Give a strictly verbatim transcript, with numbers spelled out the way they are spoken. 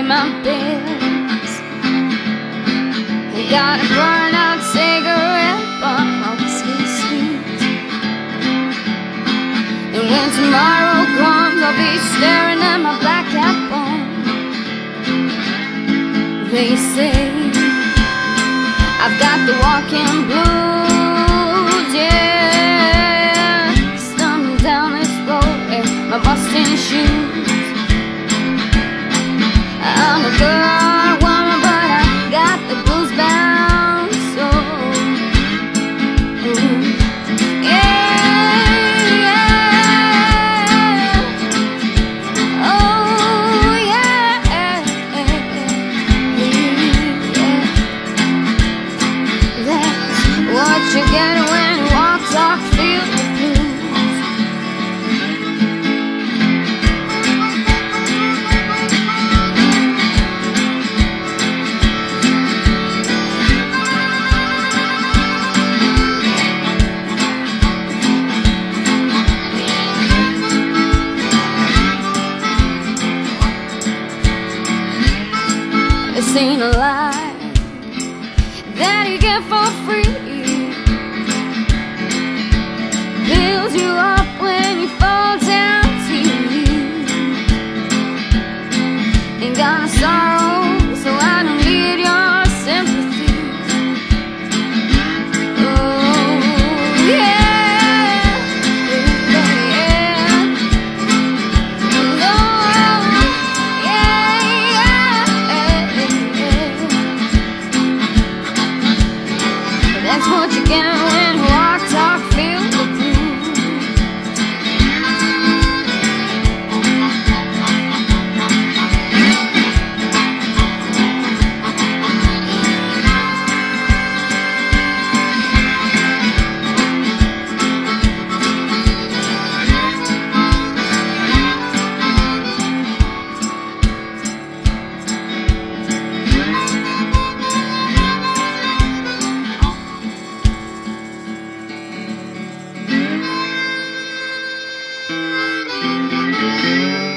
my bills. I got a burn out cigarette, but my whiskey's sweet. And when tomorrow comes, I'll be staring at my black cat bone. They say I've got the walking blues, yeah. Stumbling down this road in my busting shoes. I'm a good woman, but I got the blues bound soul. Ooh. Yeah, yeah. Oh, yeah, yeah. That's what you get when you walk, talk, feel the blues. This ain't a lie that you get for free. Builds you up when you fall down to you. Ain't got no sorrow, so I don't need your sympathy. Oh, yeah, yeah, yeah. No, yeah, yeah. That's what you get when you walk, talk, feel the blues. Thank you.